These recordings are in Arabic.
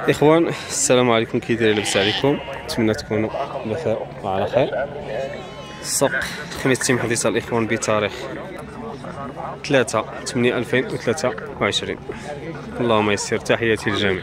اخوان السلام عليكم، كي دايرين؟ لاباس عليكم؟ نتمنى تكونوا بخير وعلى خير. السوق خميس تيم حديث الاخوان بتاريخ 3/8/2023. اللهم يسر. تحياتي للجميع.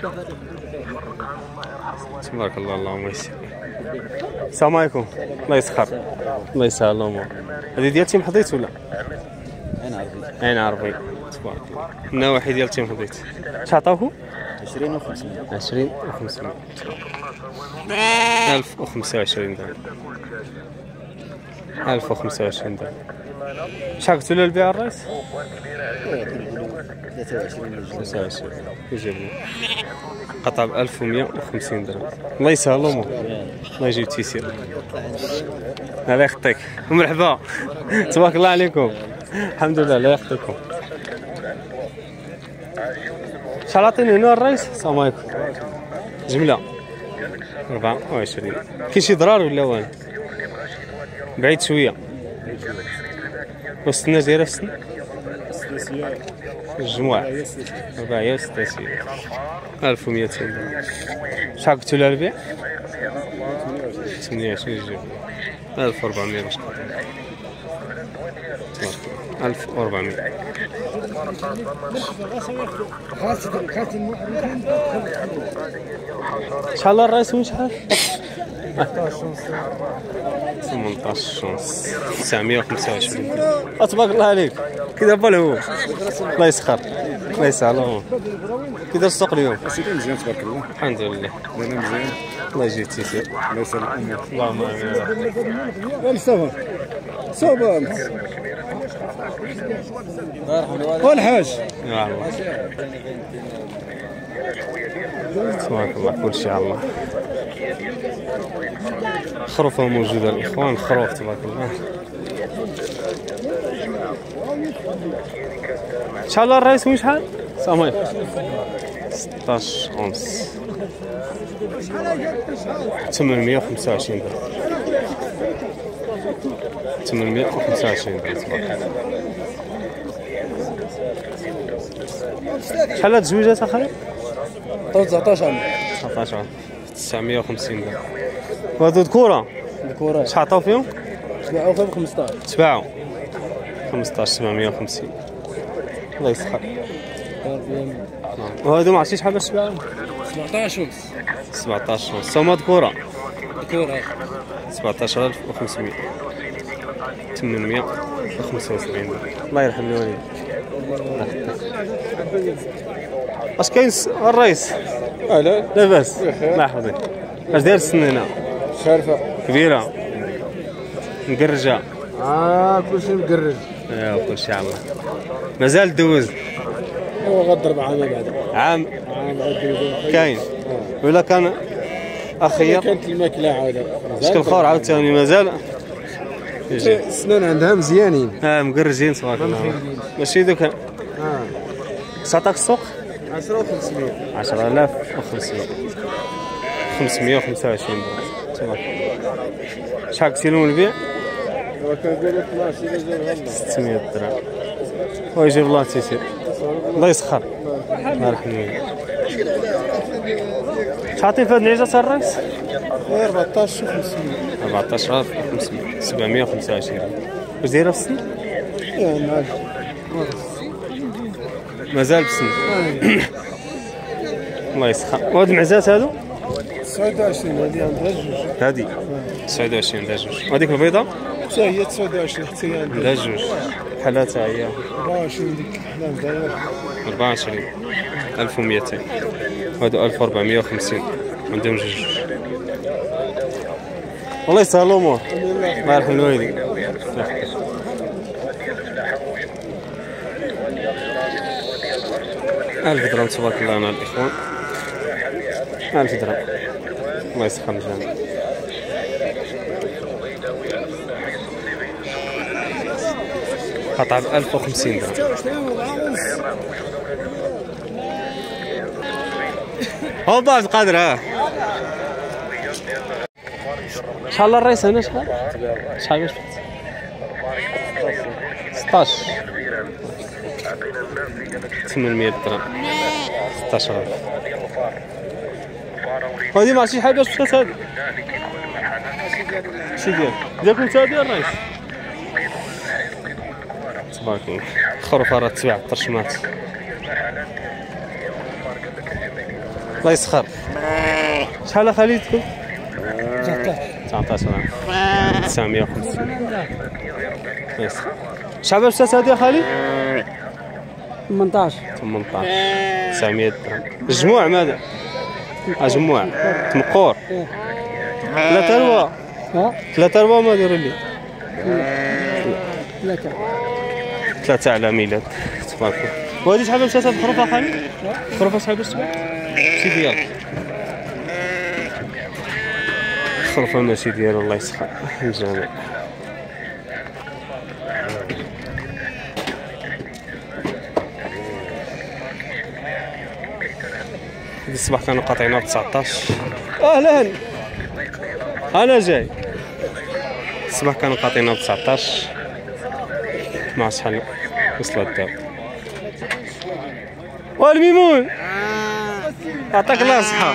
تبارك الله. اللهم يسر. السلام عليكم. الله يسخر. الله يسهل الامور. هذه ديال تيم حضيت ولا عين عربي؟ تبارك الله. النواحي ديال تيم حضيت اش عطاوكم؟ 20,500. 20,500. 1025 درهم. 1025 درهم. شحال قلتوا له البيع الرئيس؟ 23 يجيب لي قطع ب 1150 درهم. الله يسهل الامور. الله يجيب التيسير. الله يخطيك. مرحبا. تبارك الله عليكم. الحمد لله. الله يخطيكم. شحال عطيني هنا الرئيس؟ السلام عليكم. جمله 24. كاين شي ضرار ولا والو؟ بعيد شويه. والسنه دايره في السن؟ الجموع 466. 1200 درهم. شحال قلتوا لها البيع؟ 28 جيب 1400 باش قطع. 1400. شحال الراس وشحال؟ 18 ونص. 925. تبارك الله عليك. كي دابا الهو. الله يسخر. الله يسهل. كي داير السوق اليوم؟ مزيان تبارك الله. الحمد لله. انا مزيان. الله يجيب التيسير. الله يسهل الامور. اللهم امين. صافا صافا والحاج. يا الله. تبارك الله. كل شيء على الله. خروفه موجوده الاخوان. الخروف تبارك الله. شحال الله الرئيس؟ وين شحال؟ السلام عليكم. 16 ونص. 825 درهم. 825 درهم. تبارك الله. شحال هاد الزويجات اخرين؟ 19 19 950 درهم. وهادو ذكوره؟ الكره شحال عطاو فيهم؟ تباعوا ب 15. تباعوا 15 750. الله يسخر. وهادو ما عرفتيش شحال باش تباعوا؟ 17 ونص. 17 ونص. هما ذكوره؟ الكره 17500. 875 درهم. الله يرحم الوالدين. اش كاين الرئيس؟ لا لاباس. الله يحفظك. اش داير السن هنا؟ شارفه كبيره مقرجه. كلشي مقرج. كلشي على الله. مازال دوز؟ هو غضرب عام بعد عام عاد كاين ولا كان اخير؟ كانت الماكله عاود شكل الاخر عاوتاني مازال يجي. السنان عندها مزيانين. مقرجين تبارك الله. ماشي دوك. عطاك السوق 10,500. 10,500. 525 درهم. تبارك الله. شحال قلتي لهم البيع؟ كنقولوا 12 إلا جاب 600 درهم. ويجيب الله التيسير. الله يسخر. الله يرحم الوالدين. شحال عطيت في هاد العجة الرئيس؟ 14,500. 14,500. 725 درهم. واش دايره في السن؟ مازال في السن. الله يسخر. وهاد المعزات هادو؟ 29 هذه عندها جوج. هادي 29 عندها جوج. وهاديك البيضاء؟ حتى هي 29 حتى هي عندها جوج. حالاتها هي 24 ديك الحلال داير 24. 1200. وهادو 1450. عندهم جوج. والله يسهل الامور. الله يرحم الوالدين. 1000 درهم تبارك الله. انا الاخوان 1000 درهم. الله يسخر الجميع. قطع ب 1050 درهم. هو بعض القدر. شحال الرئيس هنا؟ شحال باش 16 800 درهم. 16,000. هذه ما عرفتش شحال باش مشات هذه شي ديالكم انت هذه الرئيس تبارك الله خروفه راه تباع الطرشمات الله يسخر شحال خليتكم 19 عام 950 يسخر شحال باش مشات هذه خالي 18 900 درهم الجموع ماذا جموع تمقور 3 ربع 3 ربع ما ديروا لي 3 على ميلاد تبارك الله وهذه شحال باش مشات هاد الخروفه خالي الخروفه شحال باش تباع ماشي ديالك الخروفه ماشي ديالو الله يسخر الجميع الصباح كانوا قاطعينها ب 19 اهلا انا جاي الصباح كانوا قاطعينها ب 19 مع شحال وصلت دابا والميمون عطاك الله الصحة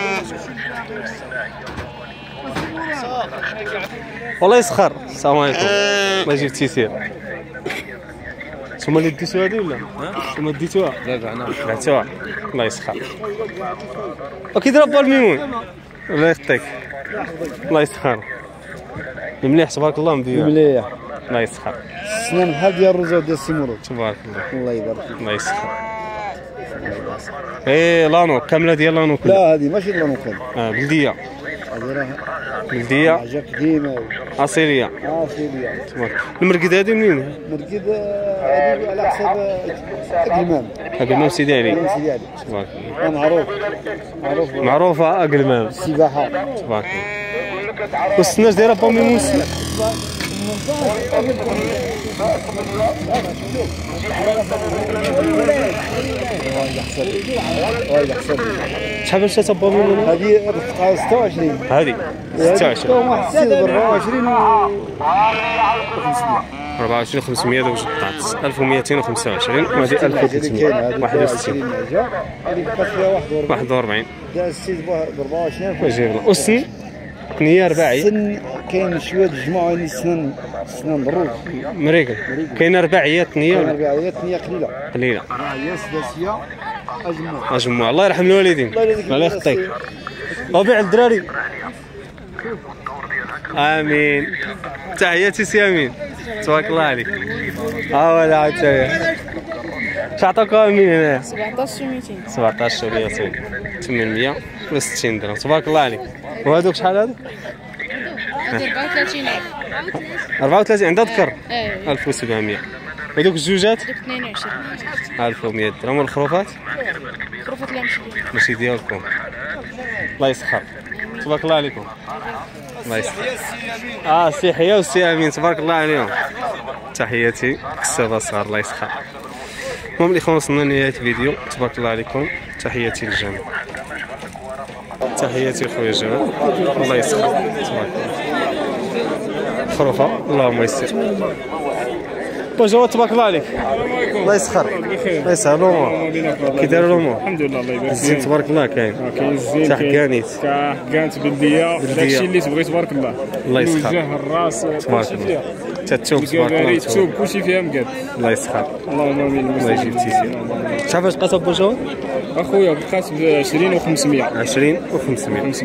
والله يسخر السلام عليكم الله يجيب التيسير نتوما اللي ديتوها هادي ولا؟ نتوما ديتوها؟ لا بعتوها الله يسخر وكي ضرب الميمون الله يخطيك الله يسخر مليح تبارك الله مدير مليح الله يسخر السنان بحال ديال الرزق ديال السمرود تبارك الله الله يبارك فيك الله يسخر ايه لانو كامله ديال لانو كلها لا هذه ماشي لانو كامل بلديه هذه راه بلديه حاجه قديمه اصيليه سيدي تبارك المرقد هذه منين؟ مرقد هذه على حساب اقلمان اقلمام سيدي علي سيدي علي تبارك الله معروف معروفه اقلمام السباحه تبارك الله والسناج دايره بامي موسى شحال باش تبا من هذه القطعه 26 هذه 26 واحد السيد ب 24 و 24 500 دوك قطعت 1225 وهذه 1361 هذه بقات فيها 41 دا السيد ب 24 وجيب الله والسن ثنيه رباعي السن كاين شويه الجماعه اللي سنان دروج مريقل كاين رباعيه ثنيه ولا رباعيه ثنيه قليله قليله هي سداسيه اجمع اجمع الله يرحم الوالدين الله يخطيك وبيع الدراري امين تحياتي سي امين تبارك الله عليك ولا عاد اش عطاك امين هنا 17 و200 860 درهم تبارك الله عليك وهذوك شحال هذوك 34 عندها ذكر 1700 وهذوك الجوجات 1100 درهم والخروفات ماشي ديالكم الله يسخر تبارك الله عليكم الله يسخر سي حيا وسي امين تبارك الله عليهم تحياتي كسابه صغار الله يسخر المهم الاخوان وصلنا لنهايه الفيديو تبارك الله عليكم تحياتي للجميع تحياتي خويا جمال الله يسخر تبارك الله خروفه اللهم يسر جواد تبارك الله عليك الله يسخر الله يسهل الامور كي داير الامور الحمد لله الله يبارك الزين تبارك الله كاين الزين حكانيت كانت بلديه داكشي اللي تبغي تبارك الله الله يسخر الوجه الراس تبارك الله تتوب تبارك الله تشوف كلشي فيها مقاد الله يسخر اللهم امين الله يجيب التيسير شحال فاش بقات ابو جواد اخويا بقات ب 20 و500 20 و500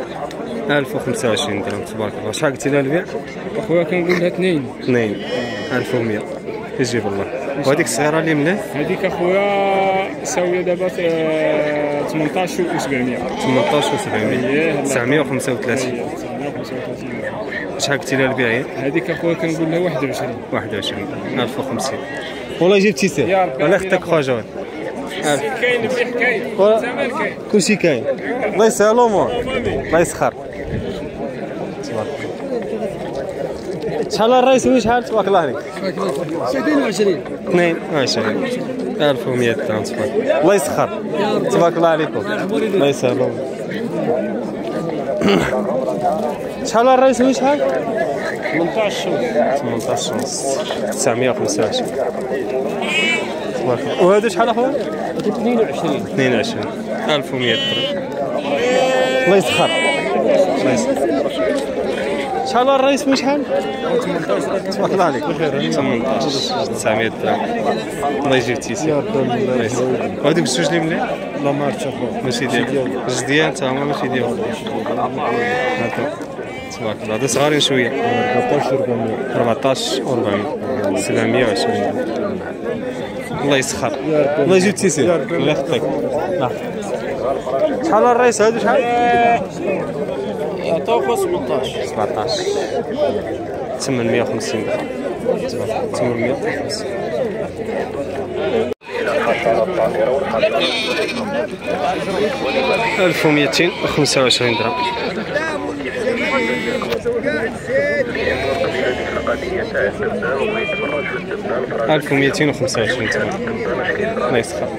1025 درهم تبارك الله شحال قلتي لها البيع اخويا كنقول لها 2 1100 يجيب الله وهذيك الصغيره اللي ملاه هذيك اخويا ساويه دابا 18 و 700 18 و 700 935 شحال قلتي لها البيع هذيك اخويا كنقول لها 21 1050 والله يجيب التيسير الله يخطيك خويا جواد كاين مليح كاين الثمن كاين كلشي كاين الله يسهل الامور الله يسخر شحال الرئيس شحال تبارك الله عليك 22 1100 درهم تبارك الله يسخر تبارك الله عليكم الله يسهل الامور شحال الرئيس شحال 18 ونص 925 تبارك الله. وهذا شحال اخويا؟ 22. 22 1100 درهم. الله يسخر. الله يسخر. شحال الرئيس شحال؟ تبارك الله عليك. 18 900 درهم. الله يجيب التيسير. الله يسخر. وهذوك الزوج اللي مليح؟ لا ما عرفتش اخويا. ماشي ديالك. جوج ديال انت هما ماشي ديالك. تبارك الله. هذا صغارين شويه. 14 و400 720. الله يسخر. الله يجيب التيسير. الله يخطيك. شحال الرئيس هادو شحال؟ عطاوك 17. 17 850 درهم. 850. ألف ومئتين وخمسة وعشرين درهم. 1225 درهم. الله يسخر.